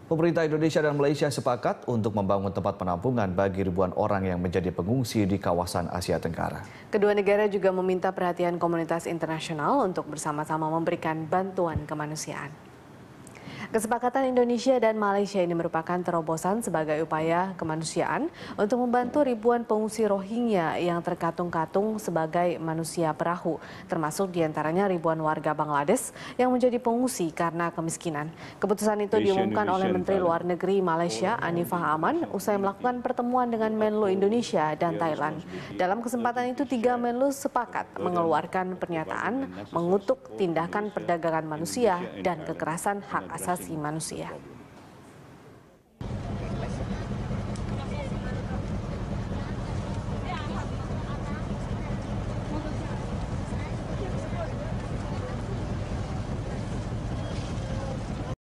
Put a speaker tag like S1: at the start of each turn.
S1: Pemerintah Indonesia dan Malaysia sepakat untuk membangun tempat penampungan bagi ribuan orang yang menjadi pengungsi di kawasan Asia Tenggara.
S2: Kedua negara juga meminta perhatian komunitas internasional untuk bersama-sama memberikan bantuan kemanusiaan. Kesepakatan Indonesia dan Malaysia ini merupakan terobosan sebagai upaya kemanusiaan untuk membantu ribuan pengungsi Rohingya yang terkatung-katung sebagai manusia perahu, termasuk diantaranya ribuan warga Bangladesh yang menjadi pengungsi karena kemiskinan. Keputusan itu diumumkan oleh Menteri Luar Negeri Malaysia Anifah Aman usai melakukan pertemuan dengan Menlu Indonesia dan Thailand. Dalam kesempatan itu, tiga Menlu sepakat mengeluarkan pernyataan mengutuk tindakan perdagangan manusia dan kekerasan hak asasi manusia.